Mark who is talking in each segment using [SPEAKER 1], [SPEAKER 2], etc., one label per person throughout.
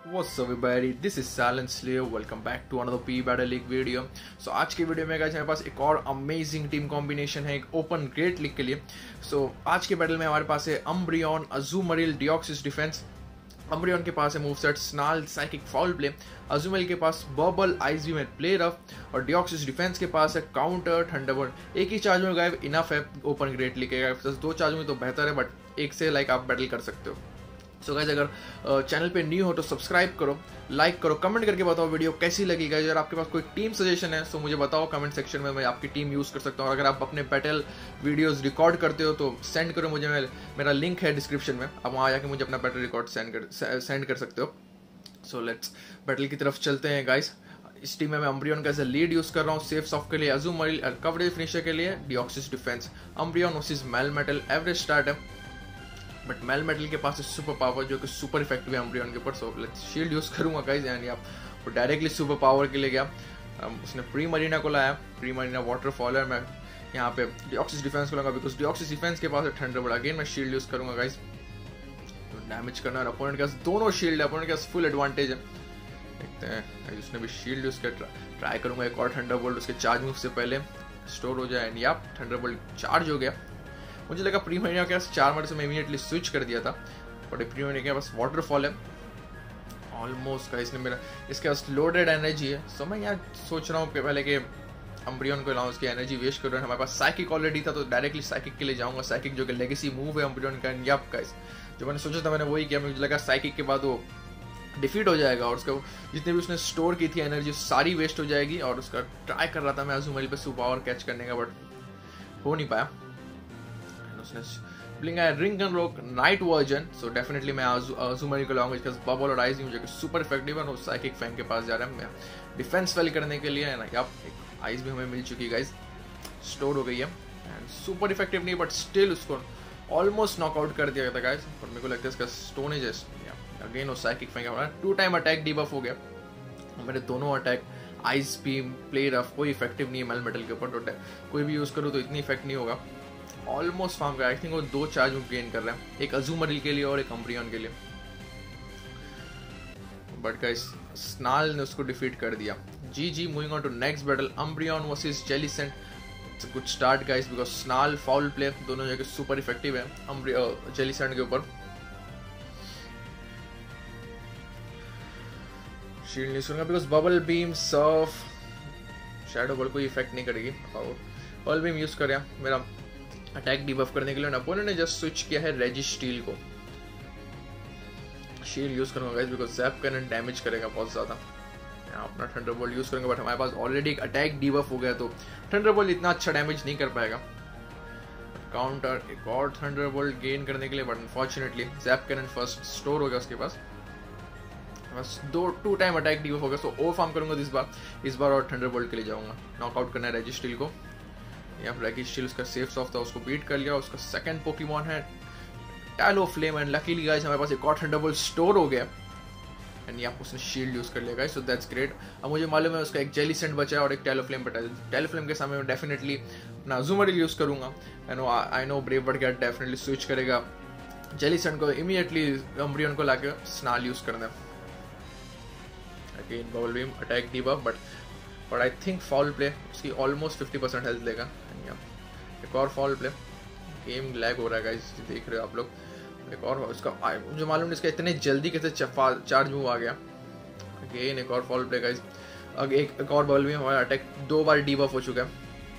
[SPEAKER 1] What's up everybody, this is Silent Slayer. Welcome back to another P Battle League video. So आज के video में guys हमारे पास एक और अमेजिंग टीम कॉम्बिनेशन है एक ओपन ग्रेट लीग के लिए. So आज के बैटल में हमारे पास है अम्ब्रियन, अजूमरिल, डियोक्सिस डिफेंस. अम्ब्रियन के पास है moveset snarl, psychic foul play. Azumarill के पास bubble, ice beam and play rough. और डियोक्सिस डिफेंस के पास है काउंटर, थंडरबोल्ट. एक ही चार्ज में गाइस इनफ है ओपन ग्रेट लीग के. गाइस दो चार्ज में तो बेहतर है, बट एक से लाइक आप बैटल कर सकते हो. सो गाइस अगर चैनल पे न्यू हो तो सब्सक्राइब करो, लाइक करो, कमेंट करके बताओ वीडियो कैसी लगी. गाइस अगर आपके पास कोई टीम सजेशन है तो मुझे बताओ कमेंट सेक्शन में, मैं आपकी टीम यूज़ कर सकता हूँ. अगर आप अपने बैटल वीडियोस रिकॉर्ड करते हो तो सेंड करो मुझे. मेरा लिंक है डिस्क्रिप्शन में, आप वहाँ जाके मुझे अपना बैटल रिकॉर्ड सेंड कर सकते हो. सो लेट्स बैटल की तरफ चलते हैं गाइस. इस टीम में मैं अम्ब्रियन का एज ए लीड यूज कर रहा हूँ. सेफ सॉफ्ट के लिए अजूमरिल, कवरेज फिनिशर के लिए Deoxys defence. Umbreon versus Melmetal. Average start है बट मेलमेटल के पास सुपर पावर जो कि सुपर इफेक्टिव है अम्ब्रियन के ऊपर. सो लेट्स शील्ड यूज करूंगा गाइस. यानी आप वो डायरेक्टली सुपर पावर के लिए गया. उसने प्री मरीना को लाया. प्री मरीना वाटरफॉल है. मैं यहाँ पे डियोक्सिस डिफेंस को लगा बिकॉज डियोक्सिस डिफेंस के पास है थंडरबोल्ट. अगेन मैं शील्ड यूज करूंगा गाइस. तो डैमेज करना है. अपोनेंट के पास दोनों शील्ड है. अपोनेंट के पास फुल एडवांटेज है. देखते हैं उसने भी शील्ड यूज कर ट्राई करूंगा. एक और थंडरबोल्ट उसके चार्ज मूव से पहले स्टोर हो जाए. एंड या थंडरबोल्ट चार्ज हो गया. मुझे लगा प्री मरीना के पास 4 मिनट से मैं इमीडिएटली स्विच कर दिया था, बट प्री मरीना के पास वाटरफॉल है ऑलमोस्ट का. इसने मेरा इसके पास लोडेड एनर्जी है. सो मैं यहाँ सोच रहा हूँ पहले कि अम्ब्रियन को लाऊं, उसकी एनर्जी वेस्ट कर रहा है. हमारे पास साइकिक ऑलरेडी था तो डायरेक्टली साइकिक के लिए जाऊंगा. साइकिक जो कि लेगेसी मूव है अम्ब्रियन का. यप गाइस जो मैंने सोचा था मैंने वही किया. मुझे लगा साइकिक के बाद वो डिफीट हो जाएगा और उसका जितने भी उसने स्टोर की थी एनर्जी सारी वेस्ट हो जाएगी. और उसका ट्राई कर रहा था मैं अजूमरिल पे सुपर पावर कैच करने का, बट हो नहीं पाया. ब्लिंक है ring and rock night version. So definitely मैं अजूमरिल को लाऊंगा जिसका बबल और आइस जो कि सुपर इफेक्टिव है. और साइकिक फैंग के पास जा रहा है मैं डिफेंस फेल करने के लिए. अब एक आइस भी हमें मिल चुकी है गाइस, स्टोर हो गई है. एंड सुपर इफेक्टिव नहीं बट स्टिल उसको ऑलमोस्ट नॉकआउट कर दिया था गाइस. और मेरे को लगता है इसका स्टोनेज है. अगेन वो साइकिक फैंग है. 2 टाइम अटैक डीबफ हो गया. मेरे दोनों attack ice beam, play rough कोई इफेक्टिव नहीं है मेलमेटल के ऊपर. तो कोई भी यूज करूँ तो इतनी इफेक्ट नहीं होगा. ऑलमोस्ट फार्म का आई थिंक वो 2 चार्ज गेन कर रहे हैं, एक अजूमरिल के लिए और एक अम्ब्रियन के लिए. बट गाइस स्नाल ने उसको डिफीट कर दिया. जी moving on to next battle Umbreon versus Jellicent. It's a good start guys because snarl foul play दोनों जगह सुपर इफेक्टिव है जेलीसेंट के ऊपर. शील्ड नहीं सुनूंगा because bubble beam, surf, shadow ball कोई इफेक्ट नहीं करेगी. और बबल बीम यूज कर मेरा अटैक डिबफ करने के लिए. अपोनेंट ने जस्ट स्विच किया है रेजिस्टील को. शील्ड यूज करूंगा guys because zap cannon damage करेगा बहुत ज्यादा. अपना थंडरबोल्ट यूज करेंगे बट हमारे पास ऑलरेडी एक अटैक डिबफ हो गया तो थंडरबोल्ट इतना अच्छा डैमेज नहीं कर पाएगा. काउंटर एक और थंडरबोल्ट गेन करने के लिए but unfortunately zap cannon first store हो गया उसके पास. बस 2 टाइम अटैक डिबफ हो गया. सो ओवर फार्म करूंगा इस बार और थंडरबोल्ट के लिए जाऊंगा. नॉकआउट करना है रेजिस्टील को. यहाँ पर रेजिस्टील उसका सेफ सॉफ्ट था, उसको बीट कर लिया. उसका सेकंड पोकेमॉन है टैलोफ्लेम. एंड लकीली गाइस हमारे पास एक और थंडरबोल्ट स्टोर हो गया. एंड यहाँ उसने शील्ड यूज कर लिया गाइस. So that's great. अब मुझे मालूम है उसका एक जेलीसेंट बचा है और एक टैलोफ्लेम बचा है. टैलोफ्लेम के सामने मैं डेफिनेटली अपना अजूमरिल यूज करूंगा. And I know brave bird क्या डेफिनेटली स्विच करेगा जेलीसेंट को. इमीडिएटली अम्ब्रियन को लाके स्नाल यूज करना. Again bubble beam attack debuff but I think foul play उसकी ऑलमोस्ट 50% हेल्थ देगा. एक और फाउल प्ले. गेम लैग हो रहा है गाइस, देख रहे हो आप लोग. एक और उसका मुझे मालूम नहीं इसका इतने जल्दी कैसे चार्ज मूव आ गया. अगेन एक और फाउल प्ले गाइस. एक और बॉल भी हमारा अटैक 2 बार डीबफ हो चुका है.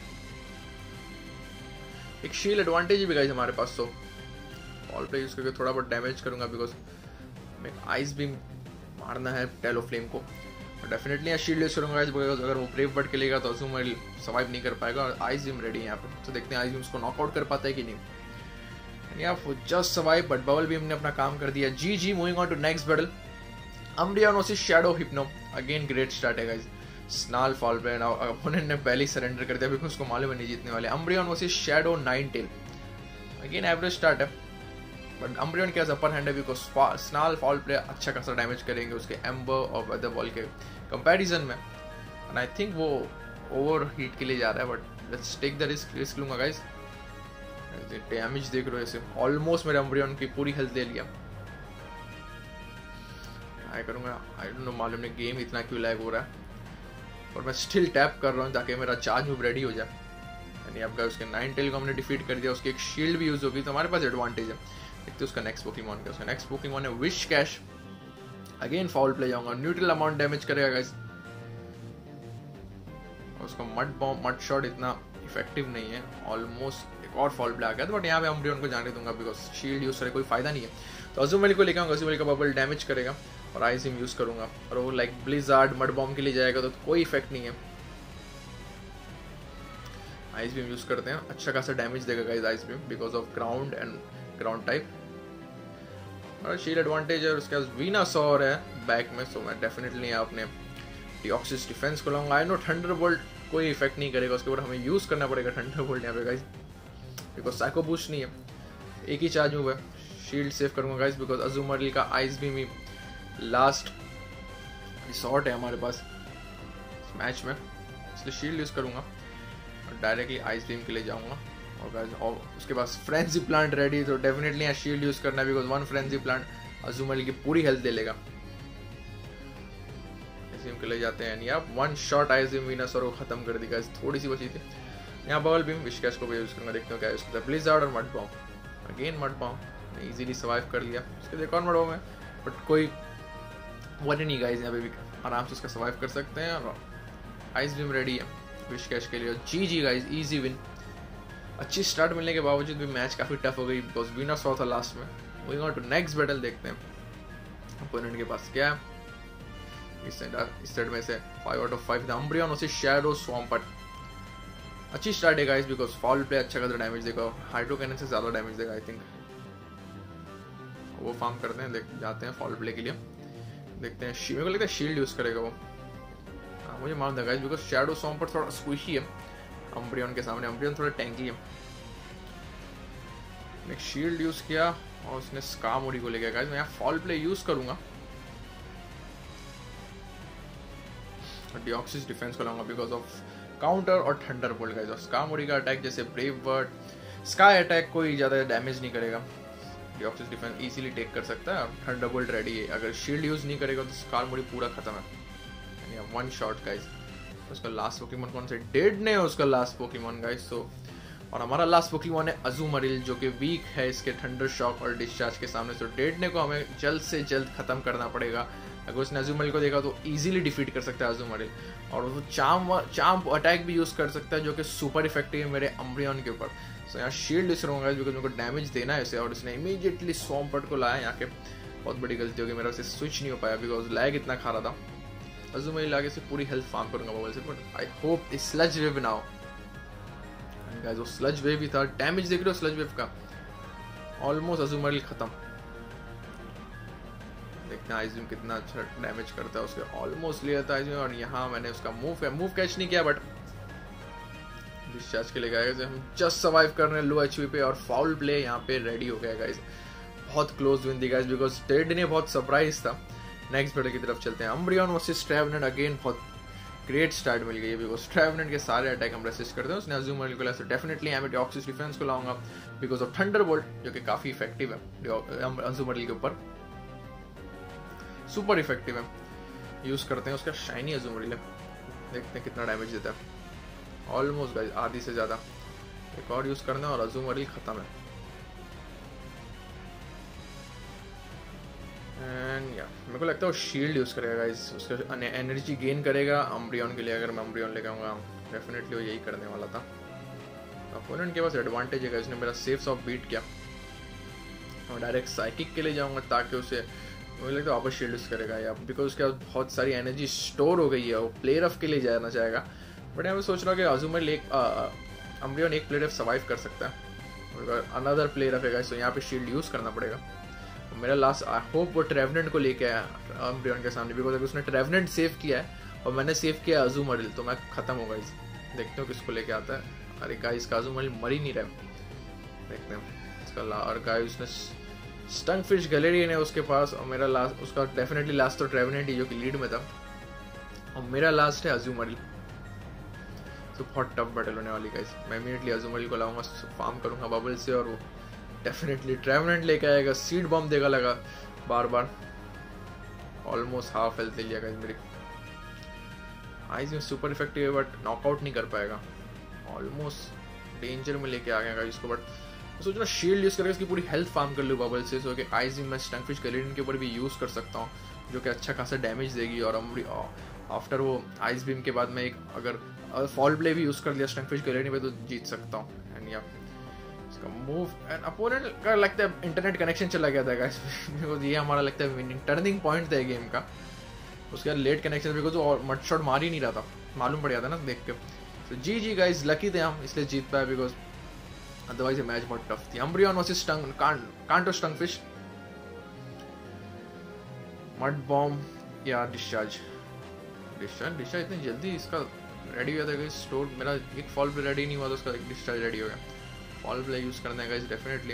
[SPEAKER 1] एक शील्ड एडवांटेज भी गाइस हमारे पास. तो फाउल प्ले यूज करके थोड़ा बहुत डैमेज करूंगा बिकॉज मैं आइस बीम मारना है टेलोफ्लेम को. डेफिनेटली यहाँ शील्ड यूज करूंगा गाइस बिकॉज अगर वो ब्रेव बर्ड के लेगा तो अजूमरिल सर्वाइव नहीं कर पाएगा. और आइस बीम रेडी है यहाँ पे. तो देखते हैं आइस बीम उसको नॉकआउट कर पाता है कि नहीं. Just survive but bubble beam ने अपना काम कर दिया. जी moving on to next battle Umbreon versus shadow Hypno. Again great start है गाइस. स्नाल फॉल पे अपोनेंट ने पहले ही सरेंडर कर दिया बिकॉज उसको मालूम है नहीं जीतने वाले. Umbreon versus shadow Ninetales. Again average start है बट अम्ब्रियन के पास अपर हैंड है बिकॉज स्नाल फॉल प्ले अच्छा खासा डैमेज करेंगे उसके एम्बर और वेदर बॉल के कंपैरिजन में. एंड आई थिंक वो ओवर हीट के लिए जा रहा है but let's take the risk लूंगा गाइस. डैमेज देख रहे हो ऐसे ऑलमोस्ट मेरे अम्ब्रियन की पूरी हेल्थ ले लिया. ट्राई करूँगा। आई डोंट नो, मालूम नहीं गेम इतना क्यों लैग हो रहा है, और मैं स्टिल टैप कर रहा हूँ ताकि मेरा चार्ज मूव रेडी हो जाए। यानी अब उसके 9 टेल को हमने डिफीट कर दिया, उसकी एक शील्ड भी यूज होगी, तो हमारे पास एडवांटेज है। देखते उसका नेक्स्ट पोकेमॉन का। उसका नेक्स्ट पोकेमॉन है Whiscash. Again foul play जाऊंगा, न्यूट्रल अमाउंट डैमेज करेगा गाइस। उसका मड बॉम्ब, मड शॉट इतना इफेक्टिव नहीं है। ऑलमोस्ट एक और फाउल प्ले आ गया था, बट यहाँ पे अम्ब्रियन को जाने दूंगा बिकॉज शील्ड यूज करे कोई फायदा नहीं है। तो अज़ुमैली को लेकर आऊंगा, अज़ुमैली का बबल डैमेज करेगा और आइस बीम यूज करूंगा, और वो लाइक ब्लिजार्ड मड बॉम्ब के लिए जाएगा तो कोई इफेक्ट नहीं है। आइस बीम यूज करते हैं, अच्छा खासा डैमेज देगा guys ice beam because of ground and ground type. और शील्ड एडवांटेज है, उसके पास वीनासॉर है बैक में, सो मैं डेफिनेटली अपने डिऑक्सिस डिफेंस को लाऊंगा। आई नो थंडरबोल्ट कोई इफेक्ट नहीं करेगा, उसके ऊपर हमें यूज करना पड़ेगा थंडरबोल्ट यहाँ पे गाइस, बिकॉज साइको बूस्ट नहीं है, एक ही चार्ज मूव है। शील्ड सेव करूंगा गाइस बिकॉज अज़ुमैली का आइस बीम ही लास्ट रिसॉर्ट है हमारे पास इस मैच में, इसलिए शील्ड यूज करूंगा और डायरेक्टली आइस बीम के लिए जाऊंगा। और गाइस और उसके पास फ्रेंजी प्लांट रेडी, तो डेफिनेटली यहाँ शील्ड यूज करना है because one frenzy plant Azumarill की पूरी हेल्थ दे लेगा। आइस बीम के लिए जाते हैं, यहाँ one shot ice beam Venusaur को खत्म कर दी गाइस, थोड़ी सी बची थी। यहाँ बबल बीम विश कैश को भी यूज करूंगा, देखते हो क्या यूज करता है। ब्लिजार्ड और mud bomb, again mud bomb easily survive कर लिया। उसके एक और मड बॉम्ब है बट कोई वन नहीं गाइस, यहाँ पे भी आराम से उसका सर्वाइव कर सकते हैं। और आइस बीम रेडी है विश कैश के लिए। जी गाइस, इजी विन। अच्छी स्टार्ट मिलने के बावजूद भी मैच काफी टफ हो गई बिकॉज वीनासॉर था लास्ट में। Moving on to next battle, देखते हैं ओपोनेंट के पास क्या है। इस साइड में से 5 आउट ऑफ 5 था। अम्ब्रियन उसे शैडो स्वॉम्पट, अच्छी स्टार्ट है गाइस बिकॉज फॉल प्ले अच्छा खासा डैमेज देगा, हाइड्रो कैनन से ज्यादा डैमेज देगा आई थिंक। वो फार्म करते हैं, जाते हैं फॉल प्ले के लिए, देखते हैं। मेरे को लगता है शील्ड यूज करेगा वो, मुझे मालूम था गाइस बिकॉज शैडो स्वॉम्पट थोड़ा स्क्विशी है अम्ब्रियन के सामने, अम्ब्रियन थोड़ा टैंकी है। एक शील्ड यूज किया और उसने स्कामोरी को ले गया गाइस। मैं यहाँ फॉल प्ले यूज करूंगा और डिऑक्सिस डिफेंस को लाऊंगा बिकॉज ऑफ काउंटर और थंडरबोल्ट गाइस। और स्कामोरी का अटैक जैसे ब्रेव बर्ड, स्काई अटैक कोई ज्यादा डैमेज नहीं करेगा, डिऑक्सिस डिफेंस इजीली टेक कर सकता है। और थंडरबोल्ट रेडी है, अगर शील्ड यूज नहीं करेगा तो स्कामोरी पूरा खत्म है, यानी वन शॉट गाइस। उसका लास्ट पोकेमॉन कौन से? डेड ने उसका लास्ट पोकेमॉन गाइस। सो और हमारा लास्ट पोकेमॉन है अज़ुमैरिल जो कि वीक है इसके थंडर शॉक और डिस्चार्ज के सामने। सो डेड ने को हमें जल्द से जल्द खत्म करना पड़ेगा। अगर उसने अज़ुमैरिल को देखा तो इजीली डिफीट कर सकता है अज़ुमैरिल, और वो चार्म अटैक भी यूज कर सकता है जो कि सुपर इफेक्टिव है मेरे अम्ब्रियन के ऊपर। सो यहाँ शील्ड यूज करूंगा बिकॉज मेरे को डैमेज देना है इसे, और इसने इमीडिएटली स्वॉम्पट को लाया। यहाँ के बहुत बड़ी गलती होगी, मेरा उसे स्विच नहीं हो पाया बिकॉज लैग इतना खा रहा था। अज़ुमैरिल आगे से पूरी हेल्थ फार्म करूंगा बबल से, बट आई होप इस स्लज वेव नाउ गाइस। वो स्लज वेव ही था, डैमेज देख रहे हो स्लज वेव का, ऑलमोस्ट अज़ुमैरिल खत्म। देखते हैं आइस बीम कितना अच्छा डैमेज करता है, उसके ऑलमोस्ट लिया था आइस बीम। और यहाँ मैंने उसका मूव कैच नहीं किया बट डिस्चार्ज के लिए गए, हम जस्ट सर्वाइव कर रहे हैं लो एचपी पे। और फाउल प्ले यहाँ पे रेडी हो गया गाइस, बहुत क्लोज विन दी गाइस बिकॉज डेड ने बहुत सरप्राइज था। नेक्स्ट बैटल की तरफ चलते हैं, अम्ब्रियन वर्सेस ट्रेवेनेंट। अगेन बहुत ग्रेट स्टार्ट मिल गई है बिकॉज ट्रेवेनेंट के सारे अटैक हम रेसिस्ट करते हैं। उसने अज़ुमैरिल को लाया, डेफिनेटली यहाँ पे डिऑक्सिस डिफेंस को लाऊंगा बिकॉज ऑफ थंडरबोल्ट जो कि काफी इफेक्टिव है अज़ुमैरिल के ऊपर, सुपर इफेक्टिव है। यूज करते हैं उसका शाइनी अज़ुमैरिल है, देखते हैं कितना डैमेज देता है। ऑलमोस्ट गाइस आधी से ज्यादा, एक और यूज करना और अज़ुमैरिल खत्म है। एंड या मेरे को लगता है वो शील्ड यूज करेगा गाइस, उसका एनर्जी गेन करेगा अम्ब्रियन के लिए। अगर मैं अम्ब्रियन लेकर आऊंगा डेफिनेटली वो यही करने वाला था। अपोनेंट के पास एडवांटेज है, उसने मेरा सेफ सॉफ्ट बीट किया, और डायरेक्ट साइकिक के लिए जाऊंगा ताकि उसे मुझे लगता है वापस शील्ड यूज करेगा या बिकॉज उसके पास बहुत सारी एनर्जी स्टोर हो गई है, वो प्लेयर ऑफ के लिए जाना चाहेगा। बट यहाँ पे सोच रहा हूँ कि अज़ुमैरिल एक अम्ब्रियन एक प्लेयर ऑफ सर्वाइव कर सकता है, अनदर प्लेयर ऑफ है गाइस, तो यहाँ पे शील्ड यूज करना पड़ेगा। मेरा लास्ट आई होप वो ट्रेवेनेंट को लेके आया अम्ब्रियन के सामने बिकॉज अगर उसने ट्रेवेनेंट सेव किया है और मैंने सेव किया अज़ुमैरिल तो मैं खत्म होगा इस। देखते हो किसको लेके आता है। अरे गाइस का अज़ुमैरिल मर ही नहीं रहा, देखते हैं इसका। और गाइस उसने स्टंगफिश गैलेरियन है उसके पास, और मेरा लास्ट उसका डेफिनेटली लास्ट तो ट्रेवेनेंट ही जो कि लीड में था, और मेरा लास्ट है अज़ुमैरिल। तो बहुत टफ बैटल होने वाली गाइस। मैं इमीडिएटली अज़ुमैरिल को लाऊंगा, फार्म करूंगा बबल से, और वो डेफिनेटली ट्रेवेनेंट लेके आएगा, सीड बॉम्ब देगा लगा बार बार, ऑलमोस्ट हाफ हेल्थ ले लिया गाइस मेरी। आइज में सुपर इफेक्टिव है बट नॉकआउट नहीं कर पाएगा, ऑलमोस्ट डेंजर में लेके आ गया गाइस इसको। बट सोच रहा शील्ड यूज करके इसकी पूरी हेल्थ फार्म कर लूँ बबल से, सो कि आइज में मैं स्टंगफिश गैलेरियन के ऊपर भी यूज़ कर सकता हूँ, जो कि अच्छा खासा डैमेज देगी। और आफ्टर वो आइस बीम के बाद मैं एक अगर फॉल प्ले भी यूज़ कर लिया स्टंगफिश गैलेरियन पे तो जीत सकता हूँ। एंड या इसका मूव एंड अपोनेंट का लगता है इंटरनेट कनेक्शन चला गया था गाइस बिकॉज ये हमारा लगता है विनिंग टर्निंग पॉइंट था गेम का। उसके बाद लेट कनेक्शन बिकॉज वो मड शॉट मार ही नहीं रहा था, मालूम पड़ जाता ना देख के। तो जी गाइस लकी थे हम, इसलिए जीत पाए बिकॉज अदरवाइज ये मैच बहुत टफ थी। अम्ब्रियन वर्सेस कांटो स्टंगफिश, मड बॉम्ब या डिस्चार्ज इतनी जल्दी इसका रेडी हो जाता है। स्टोर मेरा एक फॉल प्ले रेडी नहीं हुआ तो उसका एक डिस्चार्ज रेडी हो गया। फॉल प्ले यूज करना है गाइस डेफिनेटली।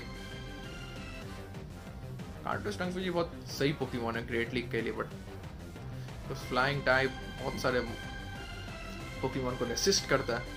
[SPEAKER 1] कांटो स्टंगफिश बहुत सही पोकेमॉन है ग्रेट लीग के लिए, बट उस फ्लाइंग टाइप बहुत सारे पोकेमॉन को रेसिस्ट करता है।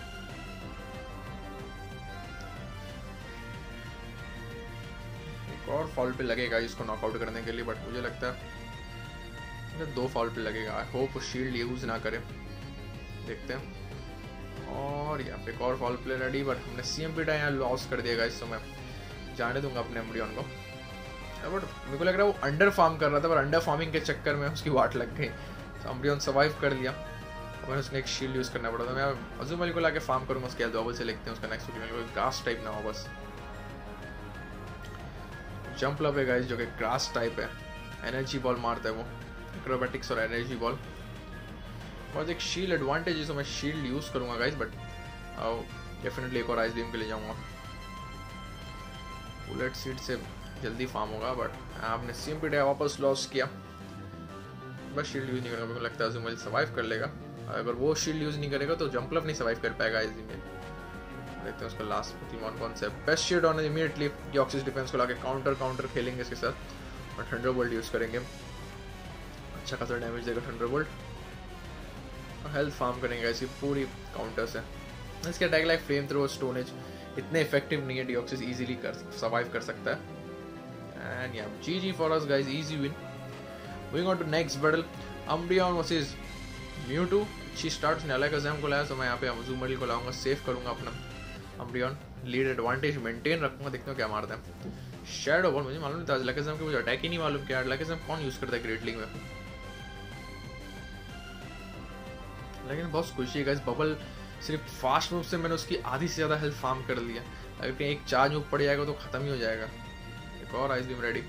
[SPEAKER 1] एक और फॉल पे लगेगा इसको नॉकआउट करने के लिए, बट मुझे लगता है 2 फॉल पे लगेगा। आई होप वो शील्ड यूज ना करे, देखते हैं। और यहाँ पे एक और फॉल प्ले रेडी, बट हमने CMP यहाँ लॉस कर दिया इस समय, जाने दूंगा अपने अम्ब्रियन को। बट मेरे को लग रहा है वो अंडर फार्म कर रहा था, पर अंडर फार्मिंग के चक्कर में उसकी वाट लग गई, तो अम्ब्रियन सर्वाइव कर लिया। मैंने उसने एक शील्ड यूज करना पड़ा था। मैं अज़ुमल को लाके फार्म करूंगा, उसके बाद से लिखते हैं उसका नेक्स्ट पोकेमॉन, ग्रास टाइप ना हो बस। जंप लव है गाइस जो कि ग्रास टाइप है, एनर्जी बॉल मारता है वो, एक्रोबैटिक्स और एनर्जी बॉल। और एक शील्ड एडवांटेज है, तो मैं शील्ड यूज करूंगा गाइस, बट डेफिनेटली एक और आइस बीम के लिए जाऊंगा। बुलेट सीड से जल्दी फार्म होगा, बट आपने CMP वापस लॉस किया। बस शील्ड यूज नहीं करेगा, मेरे को लगता है अज़ुमल सर्वाइव कर लेगा। अगर वो शील्ड यूज नहीं करेगा तो जंपलव नहीं सर्वाइव कर पाएगा आइस में। देखते हैं उसका लास्ट पोकेमॉन कौन सा है। Best shield on immediately Deoxys defense को लाके काउंटर खेलेंगे इसके साथ, और थंडरबोल्ट यूज करेंगे, अच्छा खासा डैमेज देगा थंडरबोल्ट। हेल्थ फार्म करेंगे इसकी पूरी काउंटर से। इसके attack like flame throw stone edge इतने इफेक्टिव नहीं है, डिऑक्सिस इजीली सर्वाइव कर सकता है। एंड या GG for us guys, easy win. Moving on to next battle, Umbreon versus Mewtwo. अच्छी स्टार्ट उसने अलैकाज़म को लाया, तो मैं यहाँ पे अज़ुमल को लाऊंगा, सेव करूंगा अपना अम्ब्रियन, लीड एडवांटेज मेंटेन रखूंगा। देखते हैं क्या मारते हैं। शैडो बॉल मुझे मालूम नहीं था, अलैकाज़म के मुझे अटैक ही नहीं मालूम क्या अलैकाज़म कौन यूज करता है ग्रेट लीग में। लेकिन बहुत खुशी है गाइस, बबल सिर्फ फास्ट मूव से मैंने उसकी आधी से ज़्यादा हेल्थ फार्म कर लिया। अगर कहीं एक चार्ज मूव पड़ जाएगा तो खत्म ही हो जाएगा। एक और आइस बीम रेडी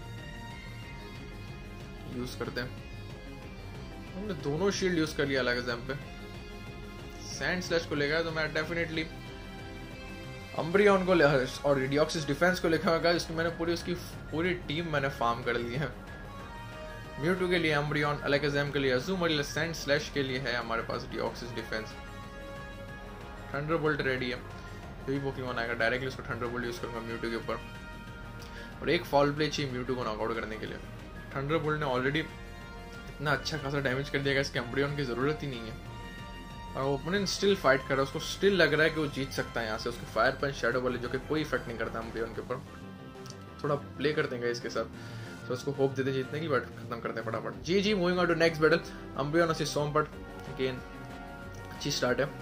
[SPEAKER 1] यूज करते हैं। हमने दोनों शील्ड यूज कर लिया अलैकाज़म पे। सैंड स्लैश को लेगा तो मैं डेफिनेटली अम्ब्रियन को और डिऑक्सिस डिफेंस को लिखा होगा। इसमें मैंने उसकी पूरी टीम मैंने फार्म कर ली है। म्यूटू के लिए अम्ब्रियन, अलैकाज़म के लिए अज़ुमल, सैंड स्लैश के लिए है हमारे पास डिऑक्सिस डिफेंस। थंडरबोल्ट रेडी है, कोई पोकेमॉन आएगा डायरेक्टली उसको थंडरबोल्ट यूज करूंगा म्यूटू के ऊपर। और एक फॉल प्ले चाहिए म्यूटू को नॉकआउट करने के लिए। थंडरबोल्ट ने ऑलरेडी इतना अच्छा खासा डैमेज कर दिया, इसके अम्ब्रियन की जरूरत ही नहीं है। और ओपोनेंट स्टिल फाइट कर रहा है, उसको स्टिल लग रहा है कि वो जीत सकता है यहाँ से। उसके फायर पंच शैडो बॉल जो कि कोई इफेक्ट नहीं करता अम्ब्रियन के ऊपर। थोड़ा प्ले करते हैं इसके साथ, तो उसको होप देते जीतने की, बट खत्म करते हैं फटाफट। GG। Moving on to next battle, Umbreon versus Swampert. Again अच्छी स्टार्ट है।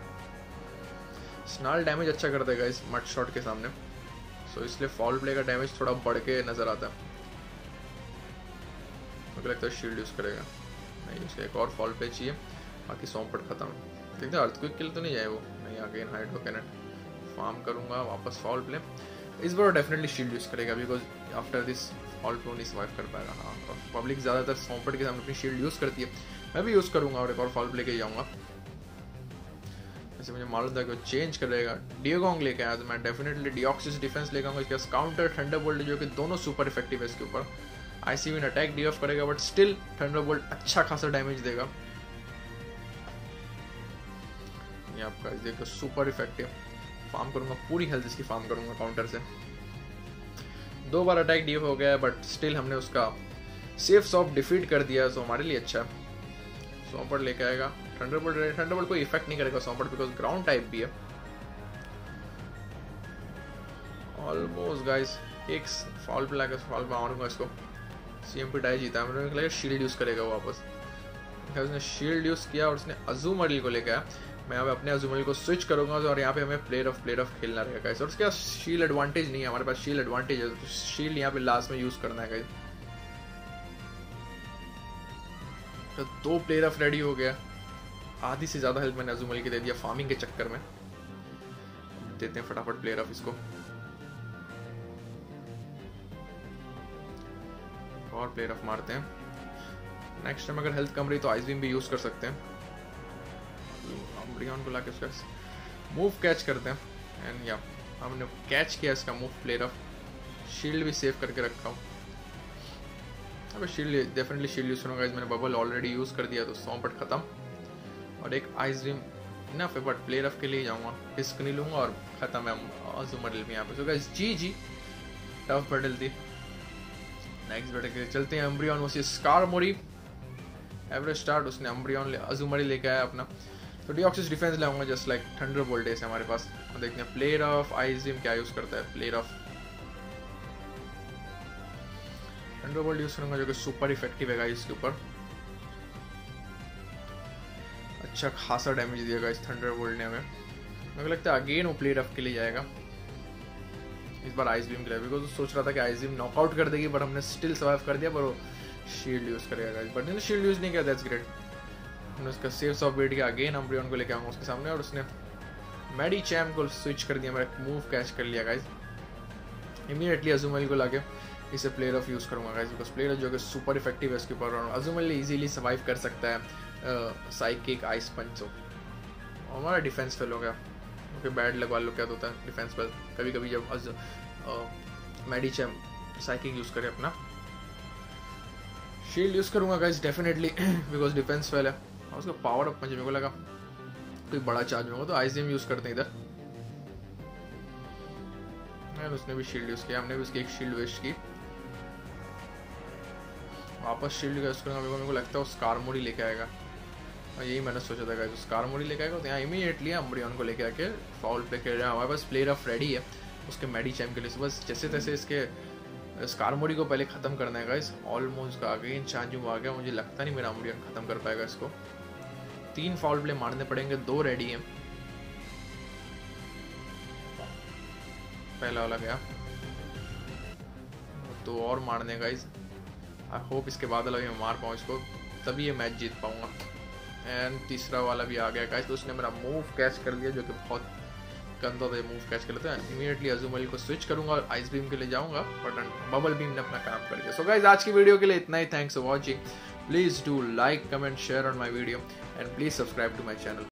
[SPEAKER 1] स्नाल डैमेज अच्छा करता है गाइस मड शॉट के सामने, सो इसलिए फॉल प्ले का डैमेज थोड़ा बढ़ के नजर आता है। मुझे लगता है शील्ड यूज करेगा, नहीं उसका एक और फॉल प्ले चाहिए, बाकी सोमपट खत्म। देखते हैं अर्थक्वेक के लिए तो नहीं जाए वो, नहीं अगेन हाइड्रो कैनन फार्म करूंगा, वापस फॉल प्ले। इस बार डेफिनेटली शील्ड यूज करेगा because after this foul play नहीं सर्वाइव कर पाएगा। हाँ, और पब्लिक ज़्यादातर सोमपट के सामने अपनी शील्ड यूज करती है, मैं भी यूज करूंगा और एक और फॉल प्ले के जाऊंगा। ऐसे मुझे मालूम था कि वो चेंज करेगा। डियोगोंग लेके आया तो मैं डेफिनेटली डिऑक्सिस डिफेंस लेकर आऊंगा। इसके पास काउंटर थंडरबोल्ट जो कि दोनों सुपर इफेक्टिव है इसके ऊपर। आईसी विन अटैक डी ऑफ करेगा, बट स्टिल थंडरबोल्ट अच्छा खासा डैमेज देगा। ये आपका देखो सुपर इफेक्टिव। फार्म करूंगा, पूरी हेल्थ इसकी फार्म करूंगा काउंटर से। 2 बार अटैक डी ऑफ हो गया, बट स्टिल हमने उसका सेफ सॉफ्ट डिफीट कर दिया, तो हमारे लिए अच्छा है। सोमपट लेके आएगा थंडरबोल्ट कोई इफेक्ट नहीं करेगा सोमपट बिकॉज ग्राउंड टाइप भी है। ऑलमोस्ट गाइस एक फॉल पे लाकर फॉल पे मारूंगा इसको। CMP डाई जीता, मुझे लगा शील्ड यूज़ करेगा वापस। उसने शील्ड यूज़ किया और उसने अजूमरिल को लेकर आया। मैं यहाँ पे अपने अजूमरिल को स्विच करूँगा और यहाँ पे हमें प्लेयर ऑफ खेलना रहेगा गाइस। और उसके पास शील्ड एडवांटेज नहीं है, हमारे पास शील्ड एडवांटेज है, तो शील्ड यहाँ पे लास्ट में यूज़ करना है गाइस। तो 2 प्लेयर ऑफ रेडी हो गया, आधी से ज़्यादा हेल्प मैंने अजूमरिल की दे दिया फार्मिंग के चक्कर में। देते हैं फटाफट प्लेयर ऑफ इसको, और प्लेयर ऑफ मारते हैं। नेक्स्ट टाइम अगर हेल्थ कम रही तो आइस बीम भी यूज कर सकते हैं। अम्ब्रियन को लाके उसका मूव कैच करते हैं एंड या हमने कैच किया इसका मूव प्लेयर ऑफ। शील्ड भी सेव करके रखा हूँ। अब शील्ड डेफिनेटली शील्ड यूज करूँगा, मैंने बबल ऑलरेडी यूज कर दिया तो 100% खत्म। और एक आइस बीम इनफ है, बट प्लेयर ऑफ के लिए जाऊँगा, रिस्क नहीं लूँगा और खत्म है अजूमरिल भी यहाँ पे। सो गाइस जी टफ बैटल थी। नेक्स्ट बैटल के लिए चलते हैं, Umbreon versus Skarmory. Average start, उसने अम्ब्रियन अजूमरिल लेके आया अपना, तो डिऑक्सिस डिफेंस लाऊंगा जस्ट लाइक थंडरबोल्ट है हमारे पास। देखते हैं प्लेयर ऑफ आइस बीम क्या यूज करता है। प्लेयर ऑफ थंडरबोल्ट यूज करूंगा जो कि सुपर इफेक्टिव है इसके ऊपर, अच्छा खासा डैमेज दिया इस थंडरबोल्ट ने हमें। मुझे लगता है अगेन वो प्लेयर ऑफ के लिए जाएगा इस बार आइस बीम के लिए, बिकॉज सोच रहा था कि आइस बीम नॉकआउट कर देगी, बट हमने स्टिल सर्वाइव कर दिया, पर वो शील्ड यूज करेगा गाइस। बट मैंने शील्ड यूज नहीं किया, दैट्स ग्रेट। हमने उसका सेव्स ऑफ वेट किया, अगेन अम्ब्रियन को लेके आऊंगा उसके सामने, और उसने मेडिचैम को स्विच कर दिया, मेरा मूव कैच कर लिया गाइस। इमीडिएटली अजूमरिल को लाके इसे प्लेयर ऑफ यूज करूंगा गाइस, बिकॉज प्लेयर जो कि सुपर इफेक्टिव है इसके ऊपर, और अजूमरिल इजीली सर्वाइव कर सकता है साइकिक आइस पंच। तो हमारा डिफेंस फेल हो गया, क्योंकि बैड लग वालों क्या होता है डिफेंस पर कभी कभी जब मेडिचैम साइकिक यूज करे अपना। शील्ड यूज करूंगा guys definitely, because defense fail है। और उसका पावर अप पंच मेरे को लगा कोई बड़ा चार्ज होगा, तो आइस बीम यूज करते हैं इधर। उसने भी शील्ड यूज किया, हमने भी उसकी एक शील्ड वेस्ट की, वापस शील्ड यूज करूंगा। मेरे को लगता है वो स्कारमोरी लेके आएगा, और यही मैंने सोचा था गाइस, स्कारमोरी लेके आएगा। तो यहाँ इमीडिएटली अम्ब्रियन को लेके आके फाउल प्ले खेल रहा है। हमारे पास प्लेयर ऑफ रेडी है उसके मेडिचैम के लिए, बस जैसे तैसे इसके स्कारमोरी को पहले खत्म करना है गाइस। ऑलमोस्ट का अगेन चांजू आ गया, मुझे लगता नहीं मेरा अम्ब्रियन खत्म कर पाएगा इसको। 3 फाउल प्ले मारने पड़ेंगे, 2 रेडी हैं। पहला वाला गया, 2 और मारने गाइस। आई होप इसके बाद वाला भी मैं मार पाऊँ इसको, तभी ये मैच जीत पाऊंगा। एंड तीसरा वाला भी आ गया गाइस, तो उसने मेरा मूव कैच कर लिया, जो कि बहुत गंदा था। मूव कैच कर लेता है, इमीडिएटली अजूमरिल को स्विच करूंगा और आइस बीम के लिए जाऊंगा, बट बबल बीम ने अपना काम कर दिया। सो गाइस आज की वीडियो के लिए इतना ही। Thanks for watching. Please do like, comment, share on my video and please subscribe to my channel.